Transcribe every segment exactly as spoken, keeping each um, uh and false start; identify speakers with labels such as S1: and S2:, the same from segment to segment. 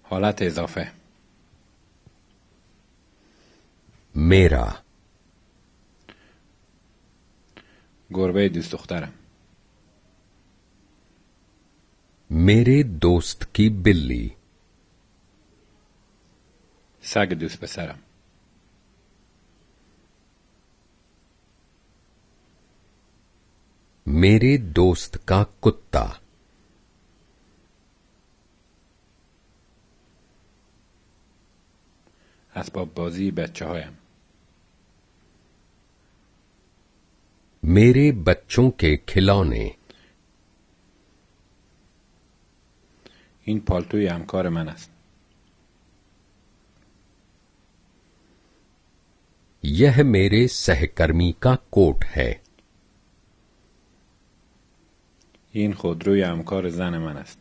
S1: حالت اضافه.
S2: मेरा
S1: گربه دوست دخترم.
S2: मेरे दोस्त की बिल्ली
S1: سگ دوست پسرم.
S2: मेरे दोस्त का कुत्ता
S1: اسباب بازی بچه هایم.
S2: मेरे बच्चों के खिलौने
S1: این پالتوی همکار من است.
S2: यह मेरे सहकर्मी का कोट है
S1: این خودروی همکار زن من است.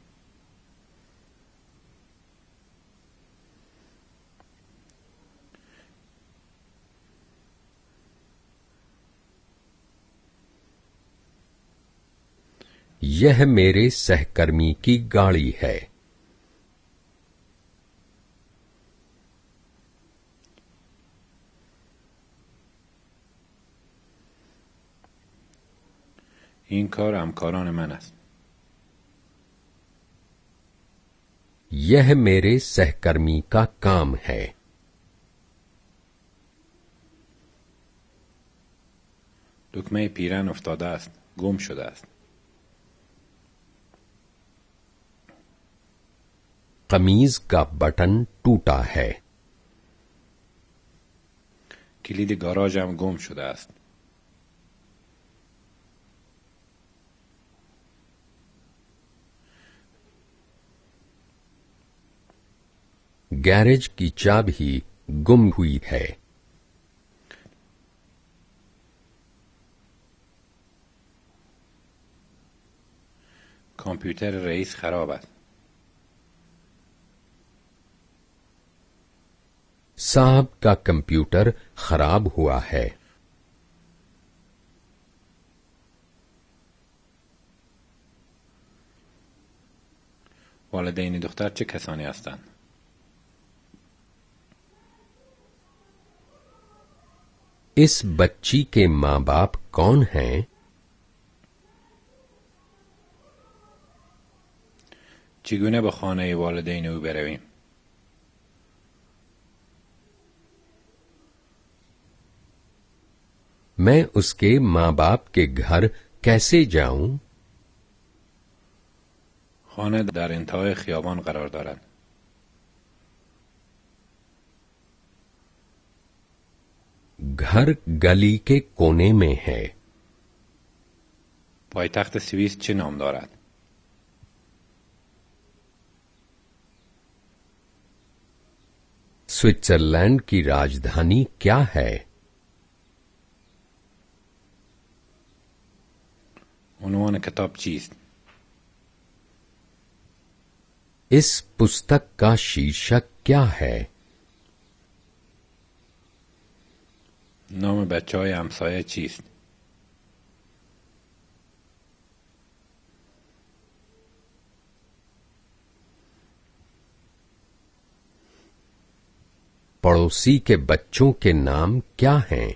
S2: यह मेरे सहकर्मी की गाड़ी है
S1: این کار همکاران من است.
S2: यह मेरे सहकर्मी का काम है
S1: دکمه پیرن افتاده است. گم شده است.
S2: कमीज का बटन टूटा है
S1: کلید گاراژم گم شده است.
S2: गैरेज की चाबी गुम हुई है
S1: کامپیوتر رئیس خراب است.
S2: साहब का कंप्यूटर खराब हुआ है
S1: والدین دختر چه کسانی هستند؟
S2: इस बच्ची के माँ बाप कौन हैं
S1: چگونه به خانه والدین او برویم؟
S2: मैं उसके माँ बाप के घर कैसे जाऊं
S1: خانه در انتهای خیابان قرار دارد.
S2: घर गली के कोने में है
S1: پایتخت سوئیس چه نام دارد؟
S2: स्विट्जरलैंड की राजधानी क्या है
S1: عنوان کتاب چیست؟
S2: इस पुस्तक का शीर्षक क्या है
S1: نام بچه های همسایه چیست؟
S2: पड़ोसी के बच्चों के नाम क्या हैं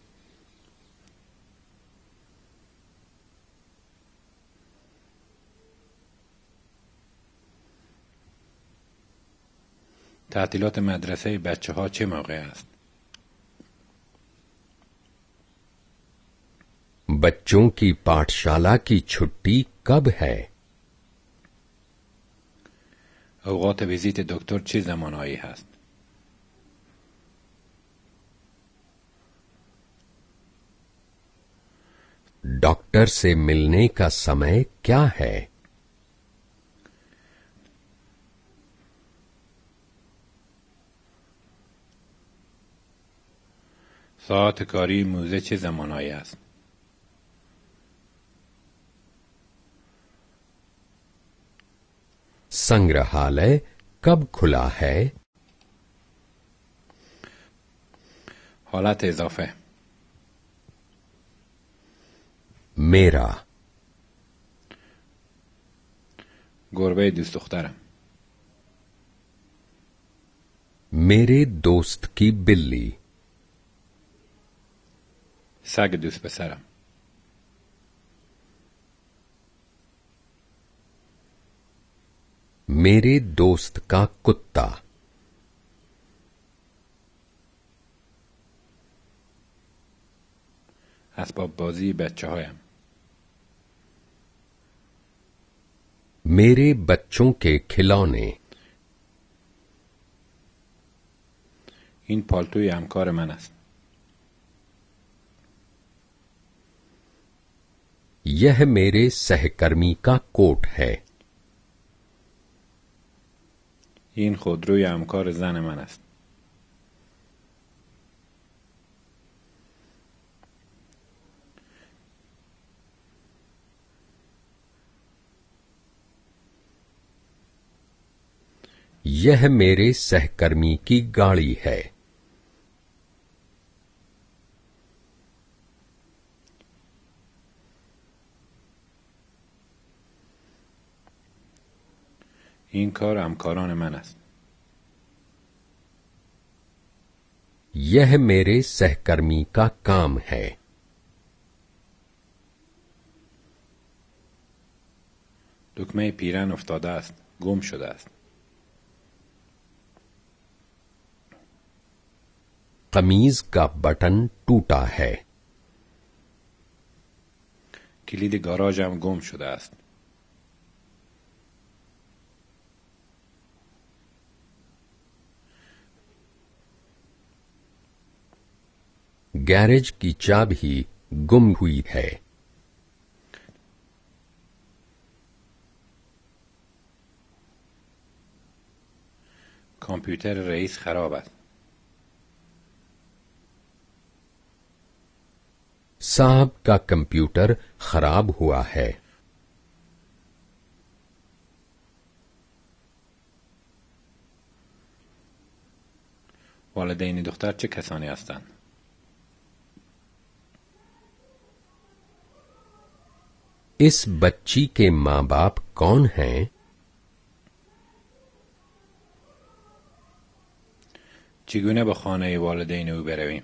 S1: تعطیلات مدرسه بچه ها چه موقع است؟
S2: बच्चों की पाठशाला की छुट्टी कब है
S1: اوقات ویزیت دکتر چه زمانهایی هست؟
S2: डॉक्टर से मिलने का समय क्या है
S1: ساعت کاری موزه چه زمانهایی است؟
S2: संग्रहालय कब खुला है
S1: حالت اضافه.
S2: मेरा
S1: گربه دوست دخترم.
S2: मेरे दोस्त की बिल्ली।
S1: سگ دوست پسرم.
S2: मेरे दोस्त का कुत्ता।
S1: اسباب بازی بچه هایم.
S2: मेरे बच्चों के खिलौने।
S1: این پالتوی همکار من است.
S2: यह मेरे सहकर्मी का कोट है।
S1: این خودروی همکار زن من است.
S2: यह मेरे सहकर्मी की गाड़ी है।
S1: این کار همکاران من است.
S2: यह मेरे सहकर्मी का काम है।
S1: دکمه پیرن افتاده است. گم شده است.
S2: कमीज का बटन टूटा है।
S1: کلید گاراژم گم شده است.
S2: गैरेज की चाबी गुम हुई है।
S1: کامپیوتر رئیس خراب است.
S2: साहब का कंप्यूटर खराब हुआ है।
S1: والدین دختر چه کسانی هستند؟
S2: इस बच्ची के माँ बाप कौन हैं?
S1: چگونه به خانه والدین او برویم؟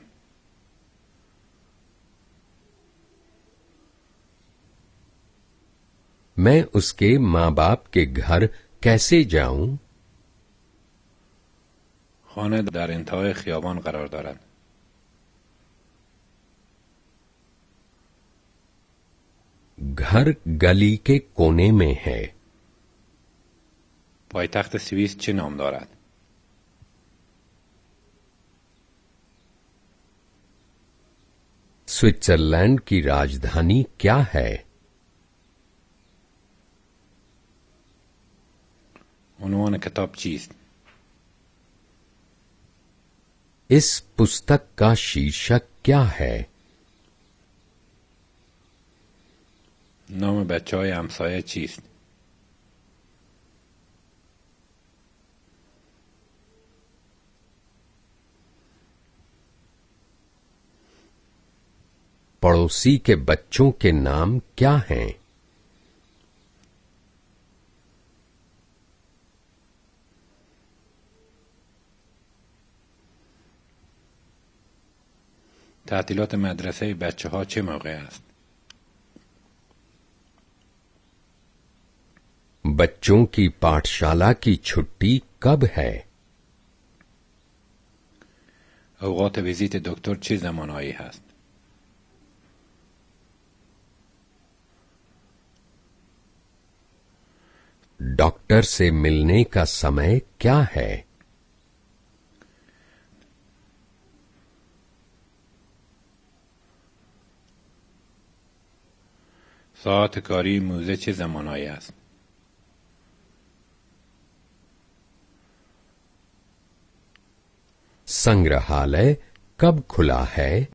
S2: मैं उसके माँ बाप के घर कैसे जाऊं?
S1: خانه در انتهای خیابان قرار دارد.
S2: घर गली के कोने में है।
S1: پایتخت سوئیس چه نام دارد؟
S2: स्विट्जरलैंड की राजधानी क्या है?
S1: عنوان کتاب چیست؟
S2: इस पुस्तक का शीर्षक क्या है?
S1: نام بچه های همسایه چیست؟
S2: पड़ोसी के बच्चों के नाम क्या हैं?
S1: تعطیلات مدرسه بچه ها چه موقع است؟
S2: बच्चों की पाठशाला की छुट्टी कब है?
S1: اوقات ویزیت دکتر چه زمانهایی هست؟
S2: डॉक्टर से मिलने का समय क्या है?
S1: ساعت کاری موزه چه زمانهایی است؟
S2: संग्रहालय कब खुला है?